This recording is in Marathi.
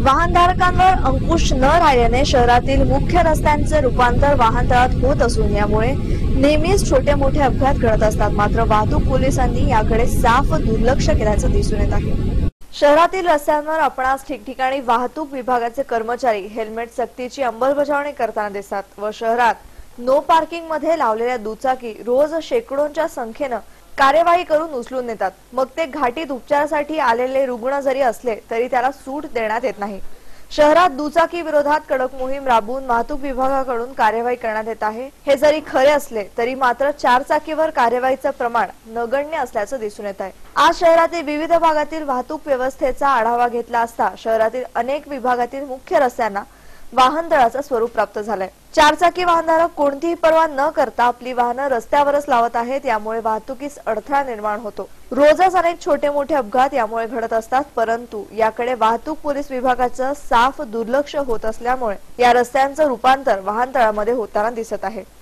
वाहनधारकांवर अंकुश न राहिल्याने शहरातील मुख्य रस्त्यांचे रूपांतर वाहनतळात होत असून यामुळे नेहमीच छोटे मोठे अपघात घडत असतात। मात्र वाहतूक पोलिसांनी याकडे साफ दुर्लक्ष केल्याचं दिसून येत आहे। शहरातील रस्त्यांवर आपणास ठिकठिकाणी वाहतूक विभागाचे कर्मचारी हेल्मेट सक्तीची अंमलबजावणी करताना दिसतात व शहरात नो पार्किंग मध्ये लावलेल्या दुचाकी रोज शेकडोंच्या संख्येने कार्यवाही करून उचलून नेतात। मग ते घाटीत उपचारासाठी आलेले रुग्ण जरी असले तरी त्याला सूट देण्यात येत नाही। शहरात दुचाकी विरोधात कडक मोहीम राबवून वाहतूक विभागाकडून कार्यवाही करण्यात येत आहे। हे जरी खरे असले तरी मात्र चारचाकीवर कार्यवाहीचे प्रमाण नगण्य असल्याचं दिसून येत आहे। आज शहरातील विविध भागातील वाहतूक व्यवस्थेचा आढावा घेतला असता शहरातील अनेक विभागातील मुख्य रस्त्यांना वाहनतळाचं स्वरूप प्राप्त झालंय। चारचाकी वाहनधारक कोणतीही पर्वा न करता आपली वाहनं रस्त्यावरच लावत आहेत, यामुळे वाहतुकीस अडथळा निर्माण होतो। रोजच अनेक छोटे मोठे अपघात यामुळे घडत असतात, परंतु याकडे वाहतूक पोलीस विभागाचं साफ दुर्लक्ष होत असल्यामुळे या रस्त्यांचं रूपांतर वाहनतळामध्ये होताना दिसत आहे।